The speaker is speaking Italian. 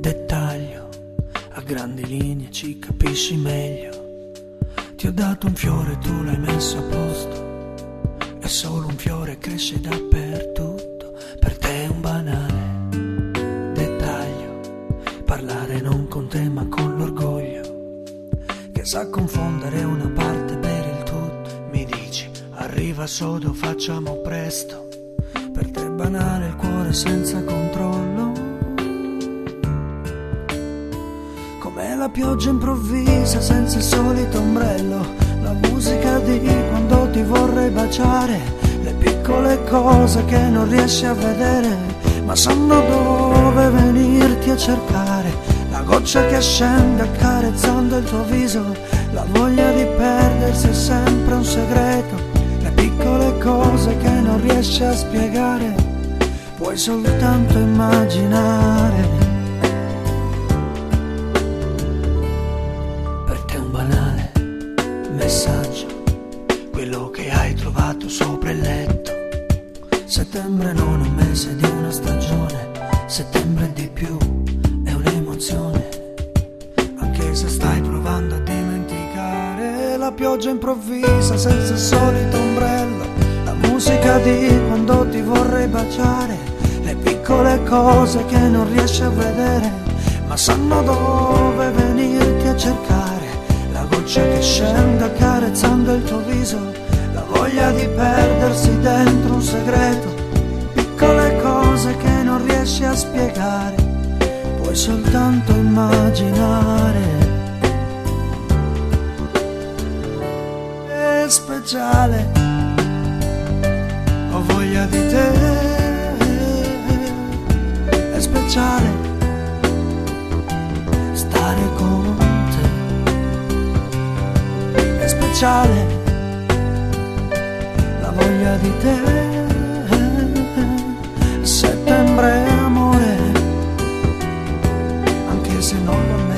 dettaglio, a grandi linee ci capisci meglio. Ti ho dato un fiore, tu l'hai messo a posto, è solo un fiore, cresce dappertutto. Per te è un banale dettaglio, parlare non con te ma con l'orgoglio, che sa confondere una parte per il tutto. Mi dici, arriva sodo, facciamo presto. Per te è banale il cuore senza controllo, come la pioggia improvvisa senza il solito ombrello. La musica di quando ti vorrei baciare, le piccole cose che non riesci a vedere, ma sanno dove venirti a cercare. La goccia che scende accarezzando il tuo viso, la voglia di perdersi è sempre un segreto. Le piccole cose che non riesci a spiegare, puoi soltanto immaginare. Per te è un banale messaggio, quello che hai trovato sopra il letto. Settembre non è un mese di una stagione, settembre di più è un'emozione, anche se stai provando a dimenticare. La pioggia improvvisa senza il solito ombrello, la musica di quando ti vorrei baciare, le piccole cose che non riesci a vedere, ma sanno dove venirti a cercare. La goccia che scende accarezzando il tuo viso, la voglia di perdersi dentro un segreto. Piccole cose che non riesci a spiegare, puoi soltanto immaginare. È speciale, ho voglia di te. È speciale stare con te, è speciale la voglia di te. Settembre amore, anche se non lo